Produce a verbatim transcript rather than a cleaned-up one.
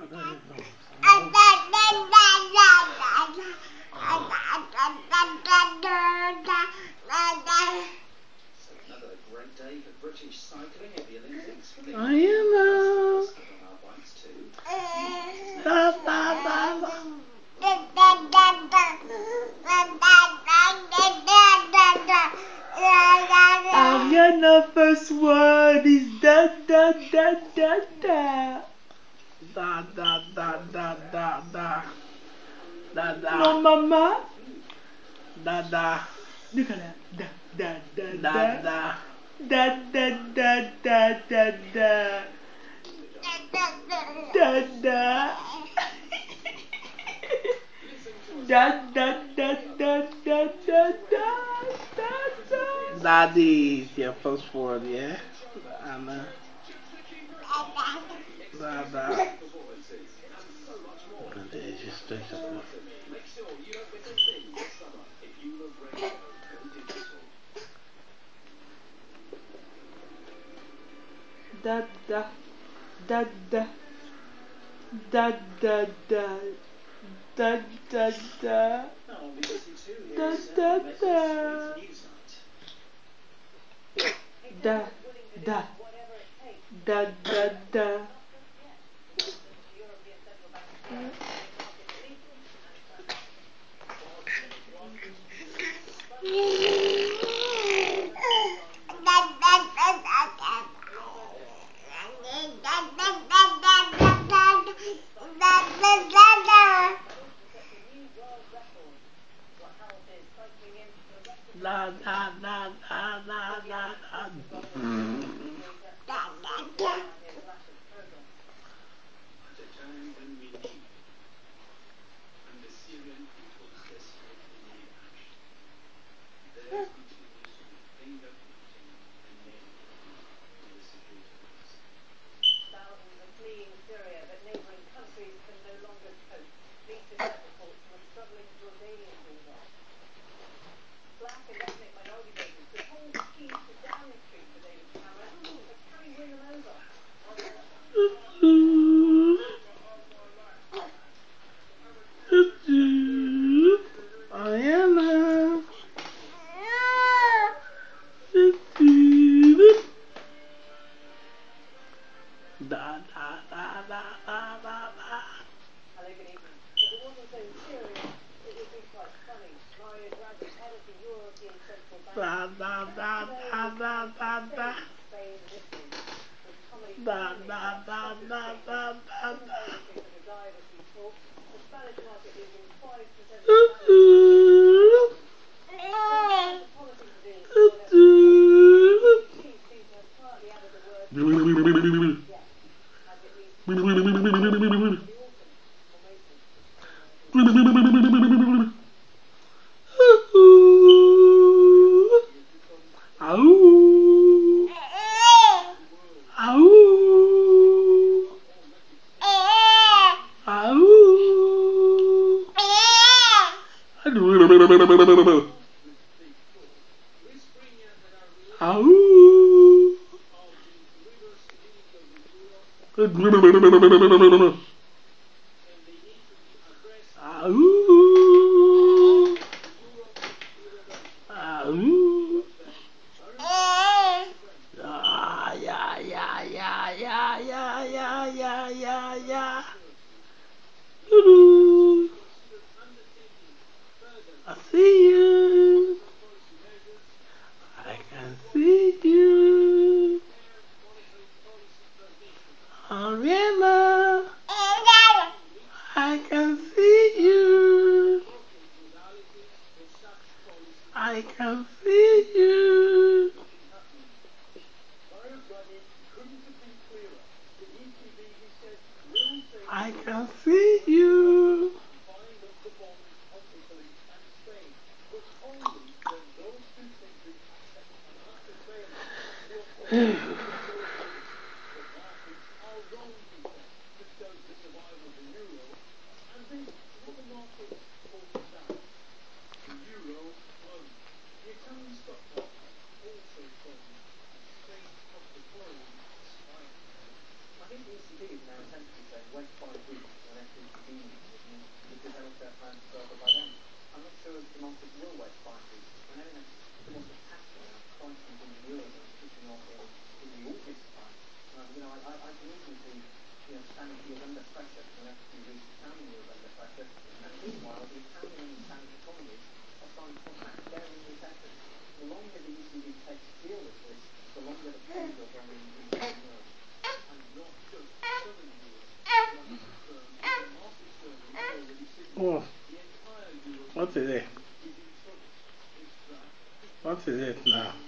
Another great day for British cycling at the Olympics. I am a... Da, da, da, da. I'm gonna first word is da da da da da. Da da da da da da. Da da. No mama. Da da. Look at that. Da da da da da. Da da da da da da. Da da. Da da da da da da da. Daddy, your first word, yeah? Anna. Dada. It's just difficult. Da da da da da da da da da da da da da. Da, da, da, da, da. La da da da da da da. Mm. Da da da. Thousands are fleeing Syria, but neighbouring countries can no longer cope. Police have reports from a struggling Jordanian border. Black and ethnic minority voters could hold the keys to Downing Street for David Cameron, but can he win them over? I am a... Da da da da da da da. Hello, good evening. If it wasn't so serious, it would be quite funny. Mario Draghi, head of the European Central Bank, Da da da da da da da. Spain and Italy, with comedy Da da da da da da da. the dive as we talk. The Spanish market losing five percent of the policy to do. Chief seems to have quietly added the word yes, as it leads to the autumn formation. Ow. Ow. Ow. Ow. Ah, yeah, yeah, yeah, yeah, yeah, yeah, yeah, yeah, yeah. Doo-doo. I see you. I can see you. Ariana. I can see you. I can see you. I can see you. I think the E C B is now essentially saying wait five weeks. What is it? What is it now?